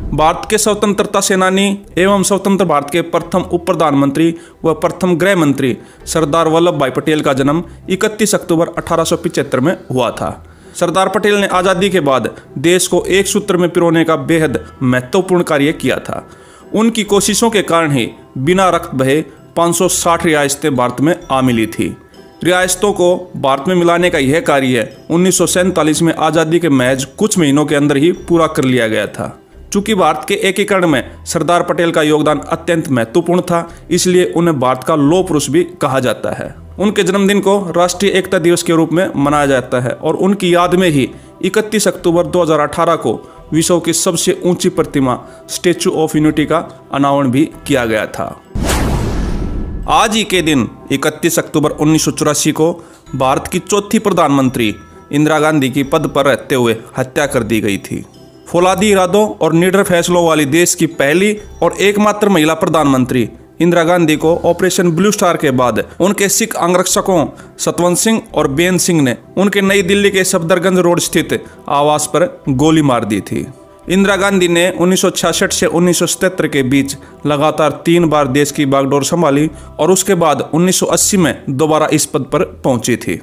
भारत के स्वतंत्रता सेनानी एवं स्वतंत्र भारत के प्रथम उप प्रधानमंत्री व प्रथम गृह मंत्री सरदार वल्लभ भाई पटेल का जन्म 31 अक्टूबर 1875 में हुआ था। सरदार पटेल ने आज़ादी के बाद देश को एक सूत्र में पिरोने का बेहद महत्वपूर्ण कार्य किया था। उनकी कोशिशों के कारण ही बिना रक्त बहे 560 रियासतें भारत में आ मिली थी। रियासतों को भारत में मिलाने का यह कार्य 1947 में आज़ादी के महज कुछ महीनों के अंदर ही पूरा कर लिया गया था। चूंकि भारत के एकीकरण में सरदार पटेल का योगदान अत्यंत महत्वपूर्ण था, इसलिए उन्हें भारत का लौह पुरुष भी कहा जाता है। उनके जन्मदिन को राष्ट्रीय एकता दिवस के रूप में मनाया जाता है और उनकी याद में ही 31 अक्टूबर 2018 को विश्व की सबसे ऊंची प्रतिमा स्टैचू ऑफ यूनिटी का अनावरण भी किया गया था। आज ही के दिन 31 अक्टूबर 1984 को भारत की चौथी प्रधानमंत्री इंदिरा गांधी की पद पर रहते हुए हत्या कर दी गई थी। फौलादी इरादों और निडर फैसलों वाली देश की पहली और एकमात्र महिला प्रधानमंत्री इंदिरा गांधी को ऑपरेशन ब्लू स्टार के बाद उनके सिख अंगरक्षकों सतवंत सिंह और बेन सिंह ने उनके नई दिल्ली के सफदरगंज रोड स्थित आवास पर गोली मार दी थी। इंदिरा गांधी ने 1966 से 1977 के बीच लगातार 3 बार देश की बागडोर संभाली और उसके बाद 1980 में दोबारा इस पद पर पहुंची थी।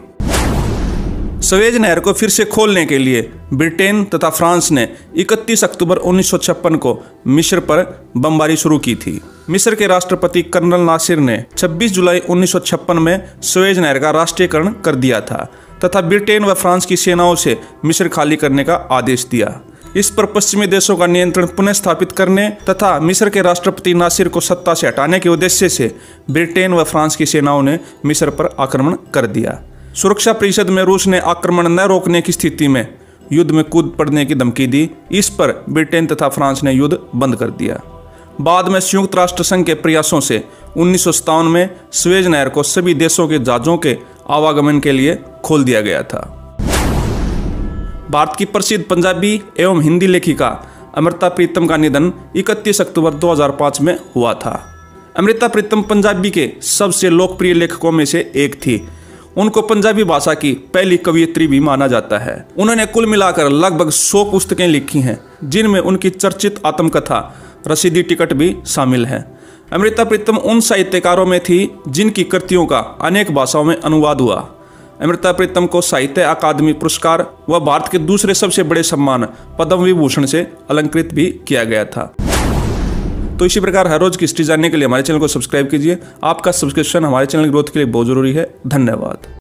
सवेज नहर को फिर से खोलने के लिए ब्रिटेन तथा फ्रांस ने 31 अक्टूबर 1956 को मिस्र पर बमबारी शुरू की थी। मिस्र के राष्ट्रपति कर्नल नासिर ने 26 जुलाई 1956 में सवेज नहर का राष्ट्रीयकरण कर दिया था तथा ब्रिटेन व फ्रांस की सेनाओं से मिस्र खाली करने का आदेश दिया। इस पर पश्चिमी देशों का नियंत्रण पुनः स्थापित करने तथा मिस्र के राष्ट्रपति नासिर को सत्ता से हटाने के उद्देश्य से ब्रिटेन व फ्रांस की सेनाओं ने मिस्र पर आक्रमण कर दिया। सुरक्षा परिषद में रूस ने आक्रमण न रोकने की स्थिति में युद्ध में कूद पड़ने की धमकी दी। इस पर ब्रिटेन तथा फ्रांस ने युद्ध बंद कर दिया। बाद में संयुक्त राष्ट्र संघ के प्रयासों से 1957 में स्वेज नहर को सभी देशों के जहाजों के आवागमन के लिए खोल दिया गया था। भारत की प्रसिद्ध पंजाबी एवं हिंदी लेखिका अमृता प्रीतम का निधन 31 अक्टूबर 2005 में हुआ था। अमृता प्रीतम पंजाबी के सबसे लोकप्रिय लेखकों में से एक थी। उनको पंजाबी भाषा की पहली कवयित्री भी माना जाता है। उन्होंने कुल मिलाकर लगभग 100 पुस्तकें लिखी हैं, जिनमें उनकी चर्चित आत्मकथा रसीदी टिकट भी शामिल है। अमृता प्रीतम उन साहित्यकारों में थी जिनकी कृतियों का अनेक भाषाओं में अनुवाद हुआ। अमृता प्रीतम को साहित्य अकादमी पुरस्कार व भारत के दूसरे सबसे बड़े सम्मान पद्म विभूषण से अलंकृत भी किया गया था। तो इसी प्रकार हर रोज की हिस्ट्री जानने के लिए हमारे चैनल को सब्सक्राइब कीजिए। आपका सब्सक्रिप्शन हमारे चैनल की ग्रोथ के लिए बहुत जरूरी है। धन्यवाद।